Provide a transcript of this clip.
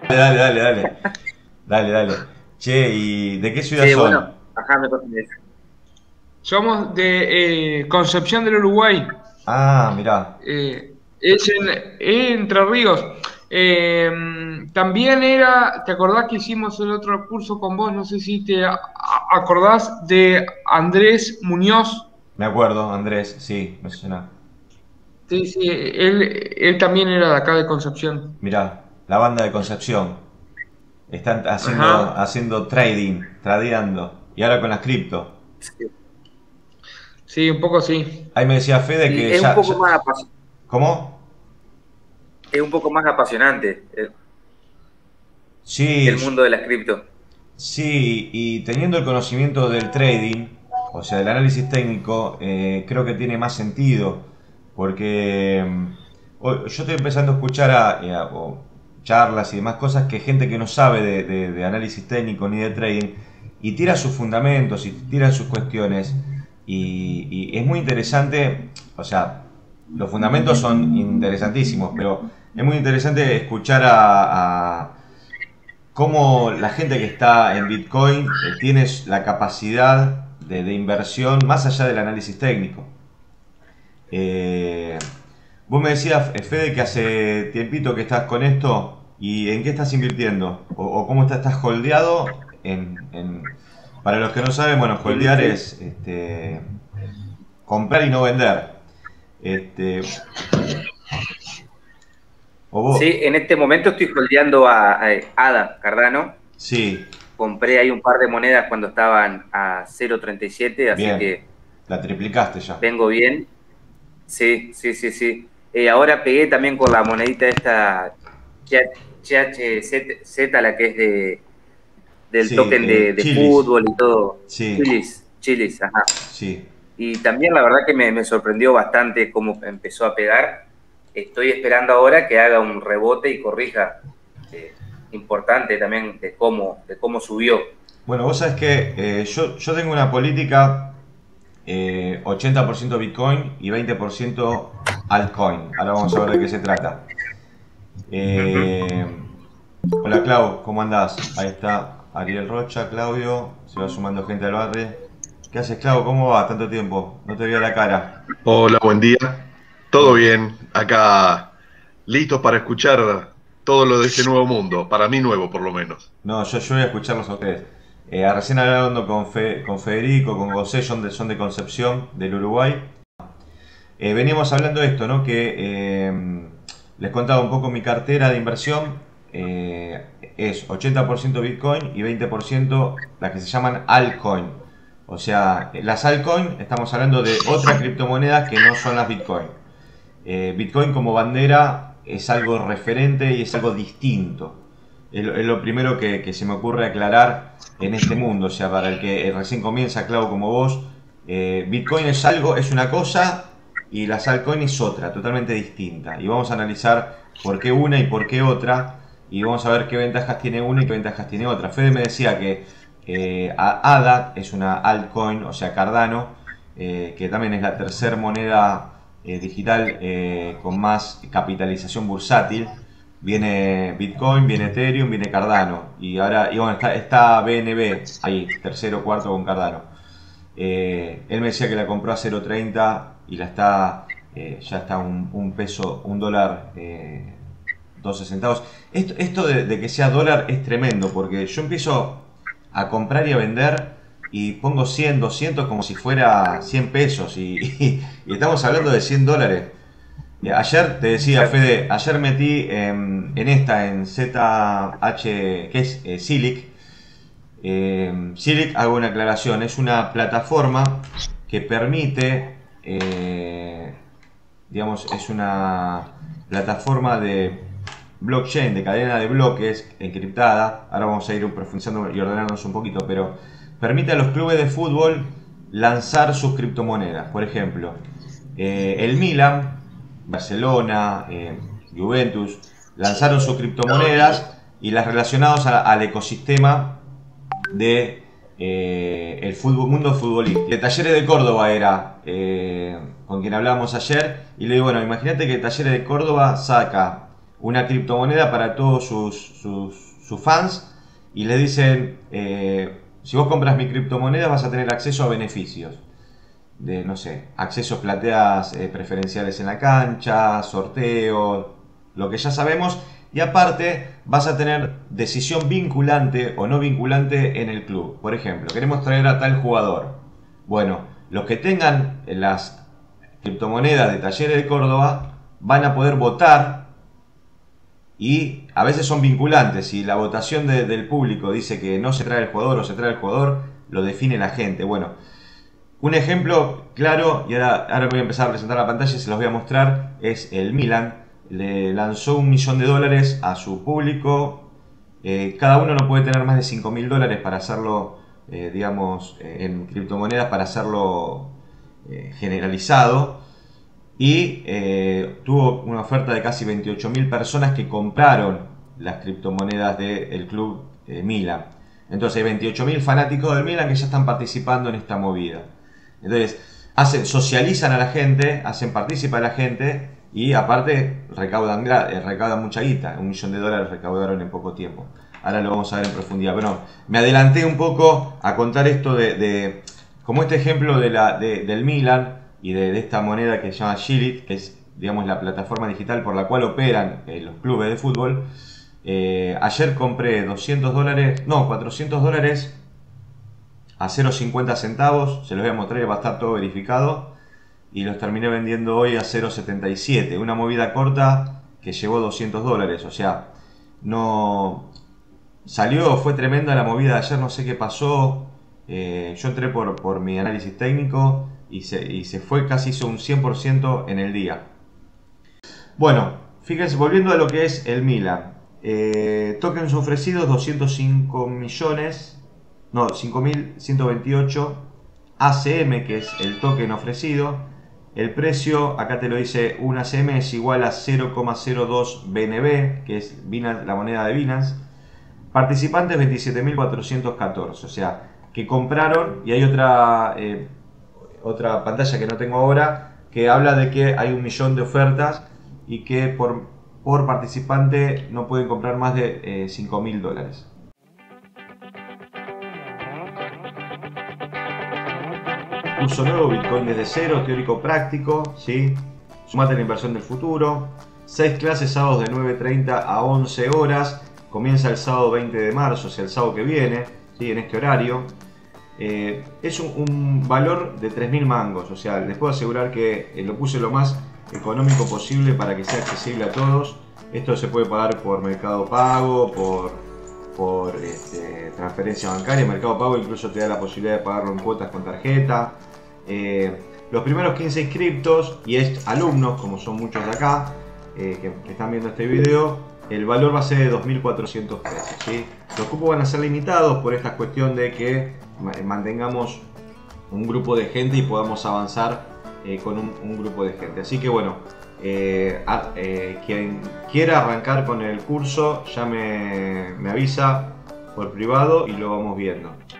Dale, dale, dale. Dale, dale. Che, ¿y de qué ciudad Sí, bueno, son? ajá, me pasan eso. Somos de Concepción del Uruguay. Ah, mirá. Es en Entre Ríos. Eh, También era, ¿te acordás que hicimos el otro curso con vos? No sé si acordás de Andrés Muñoz. Me acuerdo, Andrés, sí, me suena. Sí, sí, él también era de acá de Concepción. Mirá, la banda de Concepción. Están Ajá. haciendo trading, tradeando. Y ahora con las cripto. Sí. Sí, un poco sí. Ahí me decía Fede Y que es un ya, poco más, ¿cómo? es un poco más apasionante Sí, el mundo de las cripto. sí, y teniendo el conocimiento del trading, o sea, del análisis técnico, creo que tiene más sentido, porque yo estoy empezando a escuchar o charlas y demás cosas que gente que no sabe de análisis técnico ni de trading y tira sus fundamentos y tira sus cuestiones y es muy interesante, o sea, los fundamentos son interesantísimos, pero es muy interesante escuchar a cómo la gente que está en Bitcoin tiene la capacidad de inversión más allá del análisis técnico. Eh, Vos me decías, Fede, que hace tiempito que estás con esto y ¿en qué estás invirtiendo? O cómo estás holdeado para los que no saben, bueno, En- holdear en- es comprar y no vender. O vos, sí, en este momento estoy holdeando a ADA, Cardano. sí, Compré ahí un par de monedas cuando estaban a 0,37, así bien, que la triplicaste ya. vengo bien. Sí, sí, sí, sí. Ahora pegué también con la monedita esta CHZ, la que es del Sí, token de chilis, fútbol y todo. sí, Chilis, Chilis, ajá. sí. Y también la verdad que me sorprendió bastante cómo empezó a pegar. Estoy esperando ahora que haga un rebote y corrija importante también de cómo subió. Bueno, vos sabés que yo tengo una política 80% Bitcoin y 20% altcoin. Ahora vamos a ver de qué se trata. Eh, Hola Clau, ¿cómo andás? Ahí está Ariel Rocha, Claudio, se va sumando gente al barrio. ¿Qué haces, Clau? ¿Cómo va? Tanto tiempo, no te veía la cara. Hola, buen día. Todo Todo. bien, acá listos para escuchar todo lo de este nuevo mundo, para mí nuevo por lo menos. No, yo voy a escucharlos a ustedes. Recién hablando con Federico, con José, son de Concepción, del Uruguay. Veníamos hablando de esto, ¿no? Que les contaba un poco mi cartera de inversión. Es 80% Bitcoin y 20% las que se llaman altcoin. O sea, las altcoin estamos hablando de otras criptomonedas que no son las Bitcoin. Bitcoin como bandera es algo referente y es algo distinto. Es lo primero que se me ocurre aclarar en este mundo. O sea, para el que recién comienza, claro, como vos, Bitcoin es algo, es una cosa y la altcoin es otra, totalmente distinta. Y vamos a analizar por qué una y por qué otra. Y vamos a ver qué ventajas tiene una y qué ventajas tiene otra. Fede me decía que ADA es una altcoin, o sea, Cardano, que también es la tercera moneda digital con más capitalización bursátil. Viene Bitcoin, viene Ethereum, viene Cardano. Y ahora, y bueno, está BNB ahí, tercero, cuarto con Cardano. Él me decía que la compró a 0,30 y la está, ya está un peso, un dólar, 12 centavos. Esto de que sea dólar es tremendo porque yo empiezo a comprar y a vender y pongo 100 200 como si fuera 100 pesos y estamos hablando de 100 dólares. Ayer te decía, Exacto. Fede, ayer metí en esta, en ZH, que es Silic. Silic, hago una aclaración, es una plataforma que permite, digamos, es una plataforma de blockchain, de cadena de bloques encriptada. Ahora vamos a ir profundizando y ordenándonos un poquito, pero permite a los clubes de fútbol lanzar sus criptomonedas. Por ejemplo, el Milan, Barcelona, Juventus, lanzaron sus criptomonedas y las relacionados al ecosistema de el fútbol, mundo futbolístico. De Talleres de Córdoba era con quien hablábamos ayer y le digo, bueno, imagínate que Talleres de Córdoba saca una criptomoneda para todos sus fans y le dicen, si vos compras mi criptomoneda vas a tener acceso a beneficios. De, no sé, accesos, plateas preferenciales en la cancha, sorteos, lo que ya sabemos. Y aparte vas a tener decisión vinculante o no vinculante en el club. Por ejemplo, queremos traer a tal jugador. Bueno, los que tengan las criptomonedas de Talleres de Córdoba van a poder votar y a veces son vinculantes. Si la votación del público dice que no se trae el jugador o se trae el jugador, lo define la gente. Bueno, un ejemplo claro, y ahora voy a empezar a presentar la pantalla y se los voy a mostrar, es el Milan. Le lanzó $1 millón a su público. Cada uno no puede tener más de $5.000 para hacerlo, digamos, en criptomonedas, para hacerlo generalizado. Y tuvo una oferta de casi 28.000 personas que compraron las criptomonedas del club Milan. Entonces hay 28.000 fanáticos del Milan que ya están participando en esta movida. Entonces socializan a la gente, hacen partícipe a la gente y aparte recaudan mucha guita. $1 millón recaudaron en poco tiempo. Ahora lo vamos a ver en profundidad. Pero me adelanté un poco a contar esto como este ejemplo del Milan y de esta moneda que se llama Shillit, que es, digamos, la plataforma digital por la cual operan los clubes de fútbol. Ayer compré $400 a 0,50 centavos, se los voy a mostrar, va a estar todo verificado, y los terminé vendiendo hoy a 0,77, una movida corta que llevó $200, o sea, no fue tremenda la movida de ayer, no sé qué pasó. Yo entré por mi análisis técnico y se fue, casi hizo un 100% en el día. Bueno, fíjense, volviendo a lo que es el Milan, tokens ofrecidos 205 millones. No, 5.128 ACM, que es el token ofrecido. El precio, acá te lo dice, un ACM es igual a 0,02 BNB, que es Binance, la moneda de Binance. Participantes 27.414, o sea, que compraron. Y hay otra pantalla que no tengo ahora, que habla de que hay 1 millón de ofertas y que por participante no pueden comprar más de $5.000. Curso nuevo, Bitcoin desde cero, teórico práctico, ¿sí? Sumate a la inversión del futuro. 6 clases sábados de 9:30 a 11 horas. Comienza el sábado 20 de marzo, o sea, el sábado que viene, ¿sí? En este horario. Es un valor de 3.000 mangos, o sea, les puedo asegurar que lo puse lo más económico posible para que sea accesible a todos. Esto se puede pagar por Mercado Pago, por transferencia bancaria. Mercado Pago incluso te da la posibilidad de pagarlo en cuotas con tarjeta. Los primeros 15 inscriptos y alumnos, como son muchos de acá que están viendo este video, el valor va a ser de 2.400 pesos, ¿sí? Los cupos van a ser limitados por esta cuestión de que mantengamos un grupo de gente y podamos avanzar con un grupo de gente. Así que bueno, quien quiera arrancar con el curso ya me avisa por privado y lo vamos viendo.